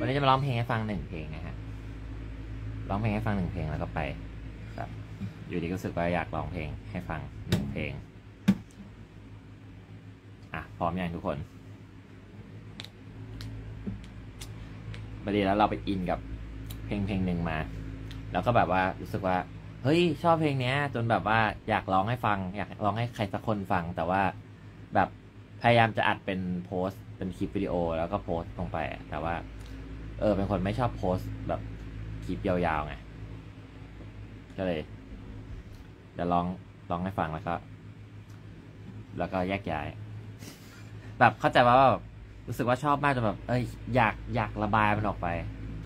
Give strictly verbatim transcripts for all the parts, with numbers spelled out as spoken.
วันนี้จะมาร้องเพลงให้ฟังหนึ่งเพลงนะฮะร้องเพลงให้ฟังหนึ่งเพลงแล้วก็ไปแบบอยู่ดีก็รู้สึกว่าอยากร้องเพลงให้ฟังหนึ่งเพลงอ่ะพร้อมยังทุกคนพอดีแล้วเราไปอินกับเพลงเพลงหนึ่งมาแล้วก็แบบว่ารู้สึกว่าเฮ้ยชอบเพลงเนี้ยจนแบบว่าอยากร้องให้ฟังอยากร้องให้ใครสักคนฟังแต่ว่าแบบพยายามจะอัดเป็นโพสต์เป็นคลิปวิดีโอแล้วก็โพสต์ลงไปแต่ว่าเออเป็นคนไม่ชอบโพสต์แบบคลิปยาวๆไงก็เลยจะร้องร้องให้ฟังแล้วก็แล้วก็แยกย้ายแบบเข้าใจว่าแบบรู้สึกว่าชอบมากจนแบบเอ้ยอยากอยากระบายมันออกไป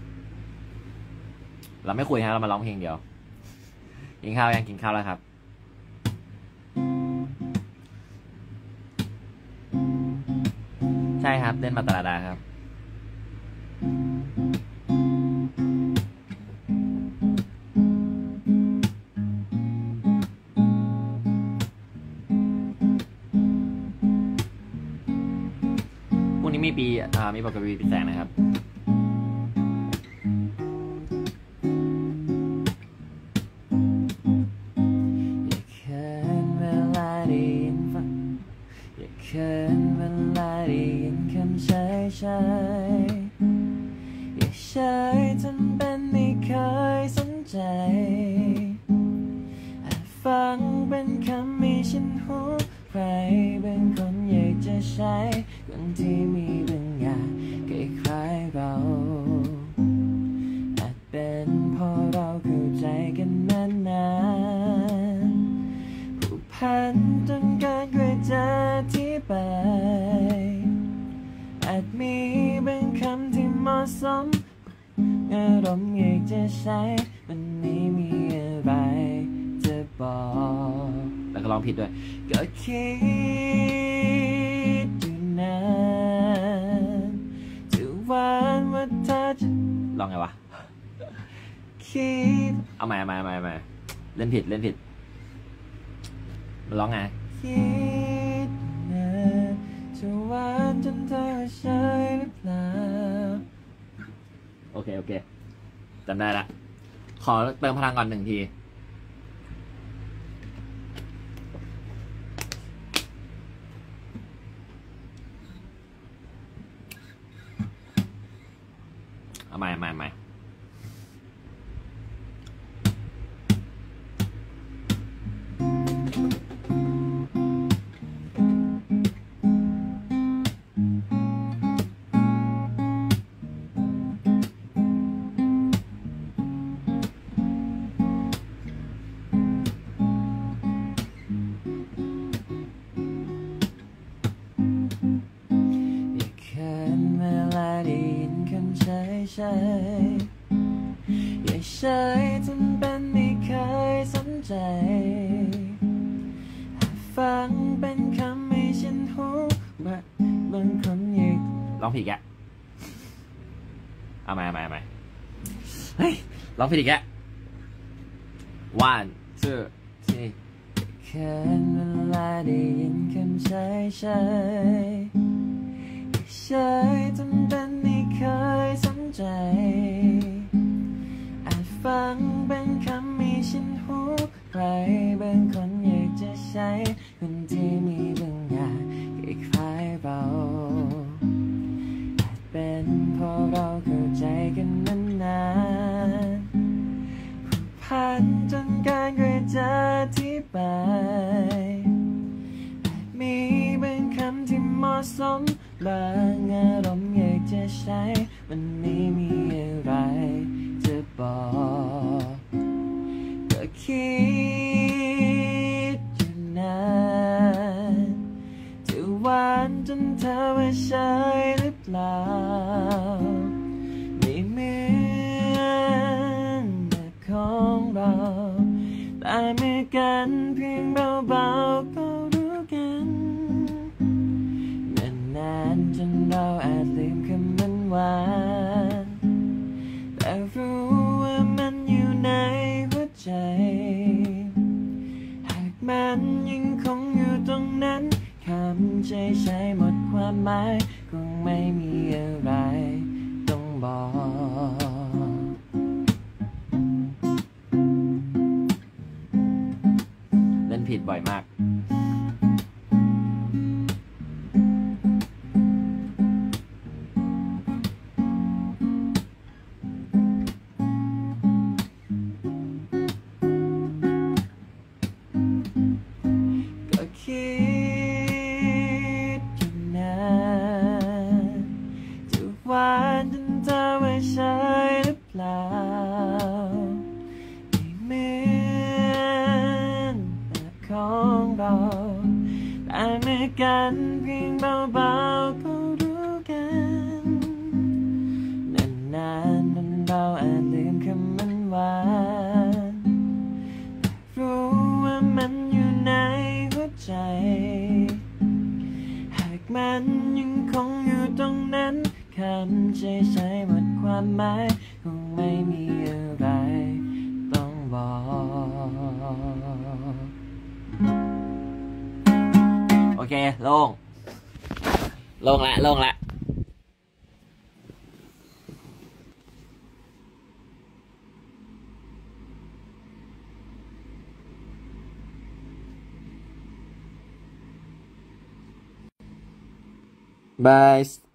เราไม่คุยฮะเรามาร้องเพลงเดียวกินข้าวยังกินข้าวแล้วครับใช่ครับเล่นมาตราดาครับพรุ่งนี้มีปีอ่ามีบอกกับปีปีแสงนะครับเขินเวลาได้ยินคำเฉยเฉยอย่าเฉยจนเป็นไม่เคยสนใจอาจฟังเป็นคำไม่ชินหูใครบางคนอยากจะใช้คนที่มีบางอย่างคล้ายๆเราอาจเป็นเพราะเราเข้าใจกันนานๆผูกพันจนเกินกว่าจะที่ไปอาจมีบางคำที่เหมาะสมอารมณ์อยากจะใช้มันนี้มีอะไรจะบอกแล้วก็ร้องผิดด้วยก็คิดอยู่นานจะหวานว่าเธอจะร้องไงวะคิดเอาใหม่เอาใหม่เอาใหม่เอาใหม่เล่นผิดเล่นผิดมันร้องไงคิดจะหวานจนเธอใช่หรือเปล่าโอเคโอเคจำได้ละขอเติมพลังก่อนหนึ่งทีเอาใหม่ใหม่ใหม่อย่าเฉยจนเป็นไม่เคยสนใจฟังเป็นคำไม่ชินหูบางคนอยากร้องผิดแกเอาใหม่เอาใหม่เอาใหม่เฮ้ยร้องผิดอีกแก one two three แค่เวลาได้ยินคำเฉยเฉยเฉยจนเป็นไม่เคยสนใจอาจฟังเป็นคำไม่ชินหูใครบางคนอยากจะใช้คนที่มีบางอย่างคล้ายๆเราอาจเป็นเพราะเราเข้าใจกันนานๆผูกพันจนเกินกว่าจะอธิบายอาจมีบางคำที่เหมาะสมบางอารมณ์อยากจะใช้มันไม่มีอะไรจะบอกก็คิดอยู่นานจะหวานจนเธอว่าใช่หรือเปล่าไม่เหมือนแบบของเราแต่เหมือนกันเพียงเบาๆก็รู้กันนานจนเราอาจลืมคำมันหวานแต่รู้ว่ามันอยู่ในหัวใจหากมันยังคงอยู่ตรงนั้นคำใจใช้หมดความหมายคงไม่มีอะไรต้องบบอกเล่นผิดบ่อยมากก็คิดอยู่นานจะหวานจนเธอว่าใช่หรือเปล่าไม่เหมือนแบบของเราแต่เมื่อกันเพียงเบาๆก็รู้กันนานๆมันเราอาจลืมคำมันหวานรู้ว่ามันอยู่ในหัวใจหากมันยังคงอยู่ตรงนั้นคำใช้ใช้หมดความหมายคงไม่มีอะไรต้องบอกโอเคโล่งโล่งละโล่งละบาย